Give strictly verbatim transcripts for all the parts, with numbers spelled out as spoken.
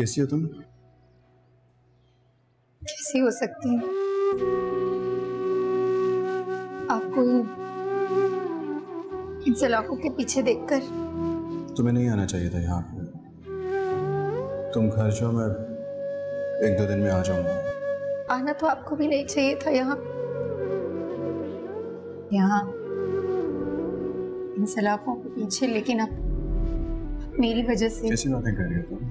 कैसी हो तुम? कैसी हो सकती हूँ? आपको इन सलाखों के पीछे देखकर तुम्हें नहीं आना चाहिए था यहाँ पे। तुम घर जाओ, मैं एक दो दिन में आ जाऊंगा। आना तो आपको भी नहीं चाहिए था यहाँ यहाँ इन सलाखों के पीछे, लेकिन अब मेरी वजह से। कैसी बातें कर रही हो तुम?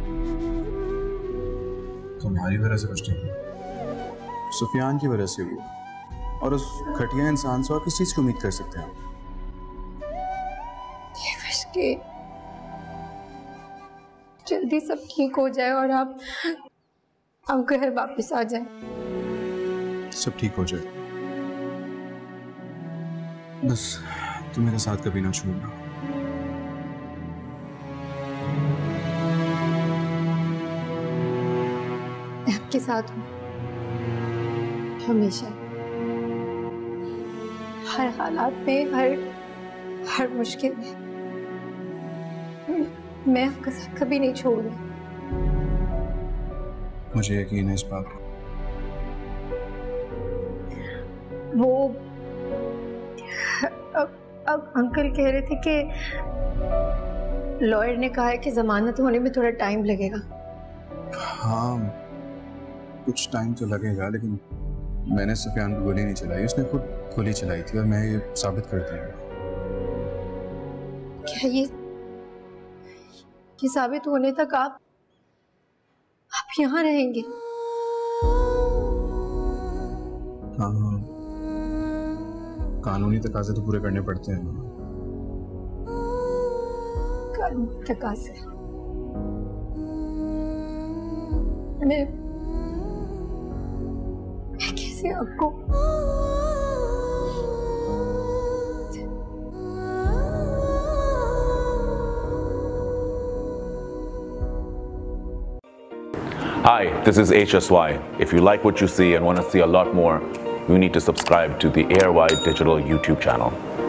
तुम्हारी वजह से कुछ नहीं हुआ, सुफियान की वजह से हुआ। और उस घटिया इंसान से और किस चीज की उम्मीद कर सकते हैं? ये विश के जल्दी सब ठीक हो जाए और आप आप घर वापस आ जाए। सब ठीक हो जाए, बस तुम मेरे साथ कभी ना छोड़ना। मैं आपके साथ हूँ हमेशा, हर हालात में, हर हर मुश्किल में। मैं आपका साथ कभी नहीं छोड़ूंगी। मुझे यकीन है इस बात पर। वो अब अब अंकल कह रहे थे कि लॉयर ने कहा है कि जमानत होने में थोड़ा टाइम लगेगा। हाँ, कुछ टाइम तो लगेगा, लेकिन मैंने सुफियान को गोली नहीं चलाई, उसने खुद गोली चलाई थी और मैं ये साबित कर दिया। क्या ये ये साबित होने तक आप आप यहाँ रहेंगे? हाँ हाँ, कानूनी तकाजे तो पूरे करने पड़ते हैं। कानूनी तकाजे? मैं मैं कैसे आपको Hi, this is H S Y. If you like what you see and want to see a lot more, you need to subscribe to the A R Y Digital YouTube channel.